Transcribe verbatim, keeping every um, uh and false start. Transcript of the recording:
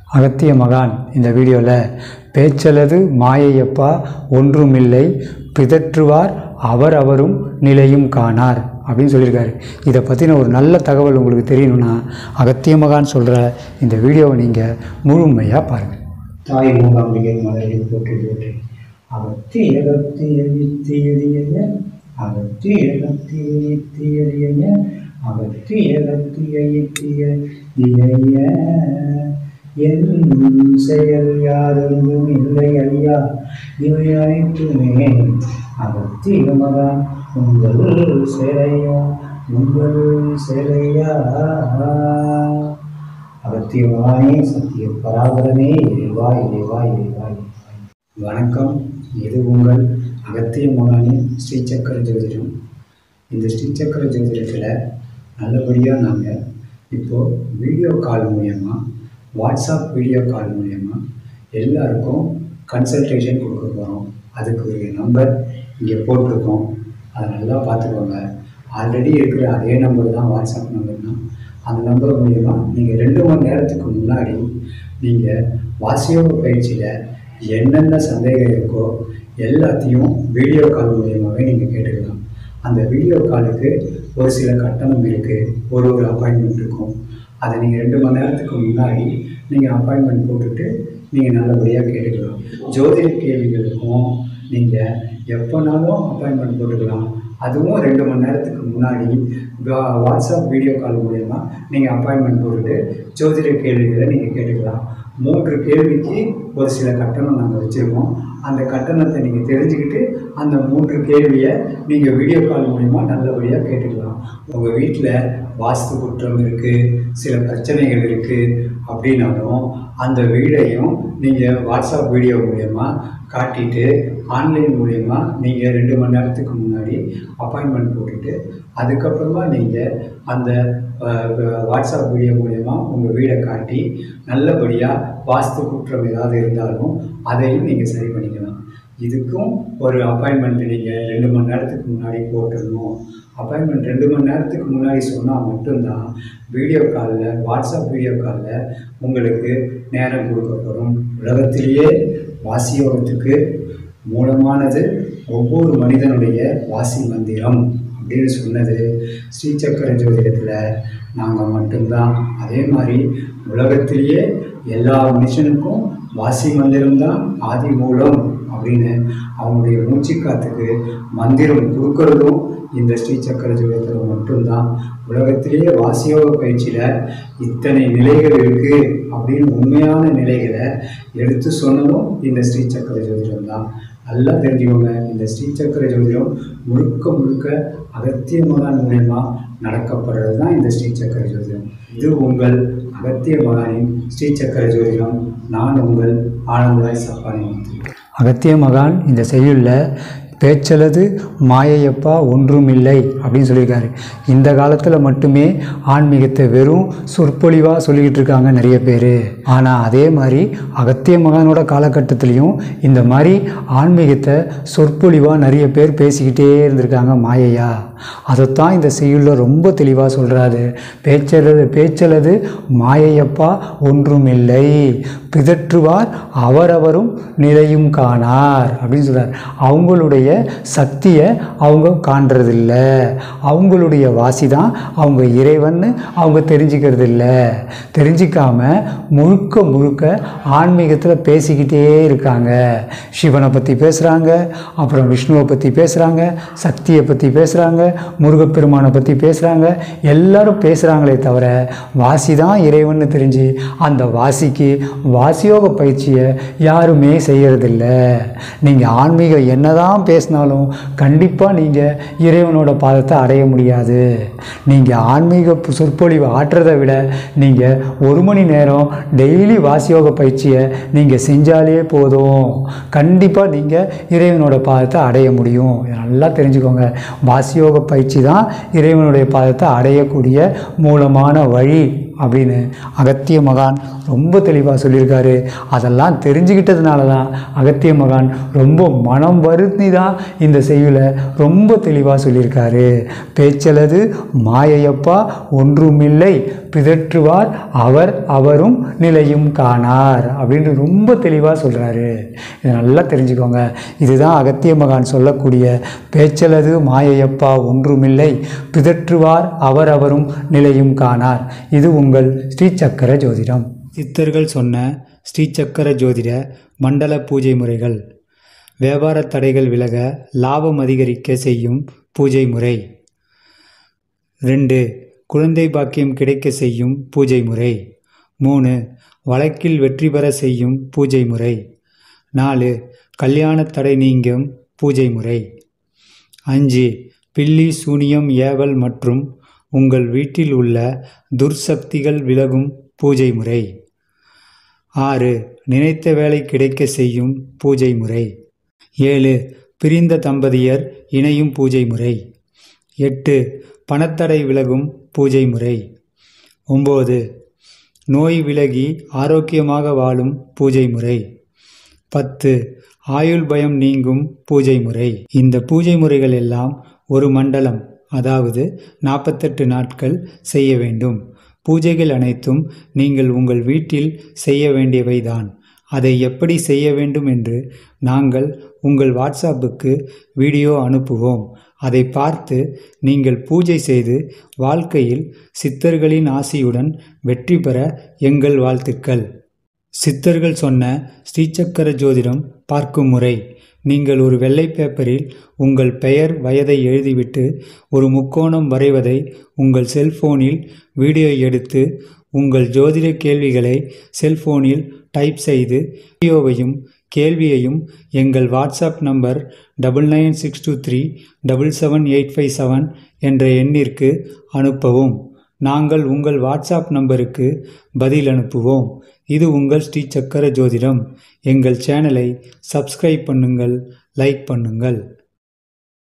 அகத்திய மகான் இந்த வீடியோவில் பேச்சலது மாயையப்பா ஒன்றுமில்லை பிதற்றுவார் அவர் அவரும் நிலையும் காணார் அப்படின்னு சொல்லியிருக்காரு. இதை பற்றின ஒரு நல்ல தகவல் உங்களுக்கு தெரியணும்னா அகத்திய மகான் சொல்கிற இந்த வீடியோவை நீங்கள் முழுமையாக பாருங்கள். தாய் மூகாம்பிகை மலரில் போற்றி போற்றி அகத்தி அகத்தி எழுத்தி எளிய அகத்தி அகத்தி எழுத்தி எளிய அகத்தி அகத்தி எழுத்திய இளைய என் செயல் யாரும் இல்லை ஐயா இவை அனைத்துமே அகத்திய மகான் உங்கள் சேரையா உங்கள் சேரையா. அகத்தியமானே சத்திய பராபரமே இறைவா இறைவா இறைவா. வணக்கம், இது உங்கள் அகத்திய மகானின் ஸ்ரீசக்கர ஜோதிடம். இந்த ஸ்ரீசக்கர ஜோதிடத்தில் நல்லபடியாக நாங்கள் இப்போது வீடியோ கால் மூலயமா, வாட்ஸ்அப் வீடியோ கால் மூலயமா எல்லாருக்கும் கன்சல்டேஷன் கொடுக்க போகிறோம். அதுக்கு ஒரு நம்பர் இங்கே போட்டிருக்கோம், அதை நல்லா பார்த்துக்கோங்க. ஆல்ரெடி இருக்கிற அதே நம்பர் தான் வாட்ஸ்அப் நம்பர் தான். அந்த நம்பர் மூலயமா நீங்கள் ரெண்டு மணி நேரத்துக்கு முன்னாடி நீங்கள் வாசியோக பயிற்சியில் என்னென்ன சந்தேகம் இருக்கோ எல்லாத்தையும் வீடியோ கால் மூலியமாகவே நீங்கள் கேட்டுக்கலாம். அந்த வீடியோ காலுக்கு ஒரு சில கட்டணம் இருக்குது, ஒரு ஒரு அப்பாயின்மெண்ட் இருக்கும். அதை நீங்கள் ரெண்டு மணி நேரத்துக்கு முன்னாடி நீங்கள் அப்பாயின்மெண்ட் போட்டுட்டு நீங்கள் நல்லபடியாக கேட்டுக்கலாம். ஜோதிட கேள்விகளுக்கும் நீங்கள் எப்போனாலும் அப்பாயின்மெண்ட் போட்டுக்கலாம். அதுவும் ரெண்டு மணி நேரத்துக்கு முன்னாடி வாட்ஸ்அப் வீடியோ கால் மூலயமா நீங்கள் அப்பாயின்மெண்ட் போட்டுட்டு ஜோதிட கேள்விகளை நீங்கள் கேட்டுக்கலாம். மூன்று கேள்விக்கு ஒரு சில கட்டணம் நாங்கள் வச்சுருக்கோம். அந்த கட்டணத்தை நீங்கள் தெரிஞ்சுக்கிட்டு அந்த மூன்று கேள்வியை நீங்கள் வீடியோ கால் மூலிமா நல்லபடியாக கேட்டுக்கலாம். உங்கள் வீட்டில் வாஸ்து குற்றம் இருக்குது, சில பிரச்சனைகள் இருக்குது அப்படின்னாலும் அந்த வீடையும் நீங்கள் வாட்ஸ்அப் வீடியோ மூலயமா காட்டிட்டு ஆன்லைன் மூலயமா நீங்கள் ரெண்டு மணி நேரத்துக்கு முன்னாடி அப்பாயின்மெண்ட் போட்டுட்டு அதுக்கப்புறமா நீங்கள் அந்த வாட்ஸ்அப் வீடியோ மூலயமா உங்கள் வீடை காட்டி நல்லபடியாக வாஸ்து குற்றம் ஏதாவது இருந்தாலும் அதையும் நீங்கள் சரி பண்ணிக்கலாம். இதுக்கும் ஒரு அப்பாயின்மெண்ட் நீங்கள் ரெண்டு மணி நேரத்துக்கு முன்னாடி போட்டுடணும். அப்பாயின்மெண்ட் ரெண்டு மணி நேரத்துக்கு முன்னாடி சொன்னால் மட்டும்தான் வீடியோ காலில், வாட்ஸ்அப் வீடியோ காலில் உங்களுக்கு நேரம் கொடுக்கப்படும். உலகத்திலேயே வாசியோகத்துக்கு மூலமானது ஒவ்வொரு மனிதனுடைய வாசி மந்திரம் அப்படின்னு சொன்னது ஸ்ரீசக்கர ஜோதிடத்தில் நாங்கள் மட்டும்தான். அதே மாதிரி உலகத்திலேயே எல்லா மனுஷனுக்கும் வாசி மந்திரம்தான் ஆதி மூலம் அப்படின்னு அவங்களுடைய மூச்சுக்காத்துக்கு மந்திரம் கொடுக்கறதும் இந்த ஸ்ரீசக்கர ஜோதிடத்தில் மட்டும்தான். உலகத்திலேயே வாசியோக பயிற்சியில் இத்தனை நிலைகள் இருக்குது அப்படின்னு உண்மையான நிலைகளை எடுத்து சொன்னதும் இந்த ஸ்ரீசக்கர ஜோதிடம் தான். நல்லா தெரிஞ்சுக்கோங்க, இந்த ஸ்ரீசக்கர ஜோதிடம் முழுக்க முழுக்க அகத்திய மகான் மூலயமா நடக்கப்படுறது தான் இந்த ஸ்ரீசக்கர ஜோதிடம். இது உங்கள் அகத்திய மகானின் ஸ்ரீசக்கர ஜோதிடம். நான் உங்கள் ஆனந்தராய் சப்பானி. அகத்திய மகான் இந்த செய்யுளில் பேச்சலது மாயையப்பா ஒன்றுமில்லை அப்படின்னு சொல்லியிருக்காரு. இந்த காலத்தில் மட்டுமே ஆன்மீகத்தை வெறும் சொற்பொழிவாக சொல்லிக்கிட்டு இருக்காங்க நிறைய பேர். ஆனால் அதே மாதிரி அகத்திய மகானோட காலகட்டத்திலையும் இந்த மாதிரி ஆன்மீகத்தை சொற்பொழிவாக நிறைய பேர் பேசிக்கிட்டே இருந்திருக்காங்க மாயையா. அதைத்தான் இந்த செய்யுளில் ரொம்ப தெளிவாக சொல்கிறாரு. பேச்சலது பேச்சலது மாயையப்பா ஒன்றுமில்லை பிதற்றுவார் அவரவரும் நிலையும் காணார் அப்படின்னு சொல்கிறார். அவங்களுடைய சக்தியை அவங்க காண்றதில்ல, அவங்களுடைய வாசி தான் அவங்க இறைவன்னு அவங்க தெரிஞ்சுக்கிறது இல்லை. தெரிஞ்சிக்காம முழுக்க முழுக்க ஆன்மீகத்தில் பேசிக்கிட்டே இருக்காங்க. சிவனை பற்றி பேசுகிறாங்க, அப்புறம் விஷ்ணுவை பற்றி பேசுகிறாங்க, சக்தியை பற்றி பேசுகிறாங்க, முருகப்பெருமானை பற்றி பேசுகிறாங்க. எல்லாரும் பேசுகிறாங்களே தவிர வாசி தான் இறைவன்னு தெரிஞ்சு அந்த வாசிக்கு வாசியோக பயிற்சியை யாருமே செய்யறதில்ல. நீங்கள் ஆன்மீகம் என்னதான் பேசினாலும் கண்டிப்பாக நீங்கள் இறைவனோட பாதத்தை அடைய முடியாது. நீங்கள் ஆன்மீக சொற்பொழிவு ஆற்றுறதை விட நீங்கள் ஒரு மணி நேரம் டெய்லி வாசியோக பயிற்சியை நீங்கள் செஞ்சாலே போதும், கண்டிப்பாக நீங்கள் இறைவனோட பாதத்தை அடைய முடியும். நல்லா தெரிஞ்சுக்கோங்க, வாசியோக பயிற்சி தான் இறைவனுடைய பாதத்தை அடையக்கூடிய மூலமான வழி அப்படின்னு அகத்திய மகான் ரொம்ப தெளிவாக சொல்லியிருக்காரு. அதெல்லாம் தெரிஞ்சுக்கிட்டதுனால தான் அகத்திய மகான் ரொம்ப மனம் வருந்தி தான் இந்த செய்யுளை ரொம்ப தெளிவாக சொல்லியிருக்காரு. பேச்சலது மாயையப்பா ஒன்றுமில்லை பிதற்றுவார் அவர் அவரும் நிலையும் காணார் அப்படின்னு ரொம்ப தெளிவாக சொல்கிறாரு. இதை நல்லா தெரிஞ்சுக்கோங்க. இதுதான் அகத்திய மகான் சொல்லக்கூடிய பேச்சலது மாயையப்பா ஒன்றுமில்லை, பிதற்றுவார் அவர் அவரும் நிலையும் காணார். இது உங்கள் ஸ்ரீசக்கர ஜோதிடம். சித்தர்கள் சொன்ன ஸ்ரீசக்கர ஜோதிட மண்டல பூஜை முறைகள். வியாபார தடைகள் விலக லாபம் அதிகரிக்க செய்யும் பூஜை முறை. ரெண்டு, குழந்தை பாக்கியம் கிடைக்க செய்யும் பூஜை முறை. மூணு, வழக்கில் வெற்றி பெற செய்யும் பூஜை முறை. நாலு, கல்யாண தடை நீங்கும் பூஜை முறை. அஞ்சு, பில்லி சூனியம் ஏவல் மற்றும் உங்கள் வீட்டில் உள்ள துர்சக்திகள் விலகும் பூஜை முறை. ஆறு, நினைத்த வேலை கிடைக்க செய்யும் பூஜை முறை. ஏழு, பிரிந்த தம்பதியர் இணையும் பூஜை முறை. எட்டு, பணத்தடை விலகும் பூஜை முறை. ஒம்பது, நோய் விலகி ஆரோக்கியமாக வாழும் பூஜை முறை. பத்து, ஆயுள் பயம் நீங்கும் பூஜை முறை. இந்த பூஜை முறைகள் எல்லாம் ஒரு மண்டலம், அதாவது நாற்பத்தெட்டு நாட்கள் செய்ய வேண்டும். பூஜைகள் அனைத்தும் நீங்கள் உங்கள் வீட்டில் செய்ய வேண்டியவைதான். அதை எப்படி செய்ய வேண்டும் என்று நாங்கள் உங்கள் வாட்ஸ்அப்புக்கு வீடியோ அனுப்புவோம். அதை பார்த்து நீங்கள் பூஜை செய்து வாழ்க்கையில் சித்தர்களின் ஆசியுடன் வெற்றி பெற எங்கள் வாழ்த்துக்கள். சித்தர்கள் சொன்ன ஸ்ரீசக்கர ஜோதிடம் பார்க்கும் முறை. நீங்கள் ஒரு வெள்ளை பேப்பரில் உங்கள் பெயர் வயதை எழுதிவிட்டு ஒரு முக்கோணம் வரைவதை உங்கள் செல்போனில் வீடியோ எடுத்து உங்கள் ஜோதிட கேள்விகளை செல்போனில் டைப் செய்து வீடியோவையும் கேள்வியையும் எங்கள் WhatsApp number double nine six two three double seven eight five seven என்ற எண்ணிற்கு அனுப்பவும். நாங்கள் உங்கள் வாட்ஸ்அப் நம்பருக்கு பதில் அனுப்புவோம். இது உங்கள் ஸ்ரீசக்கர ஜோதிடம். எங்கள் சேனலை சப்ஸ்கிரைப் பண்ணுங்கள், லைக் பண்ணுங்கள்.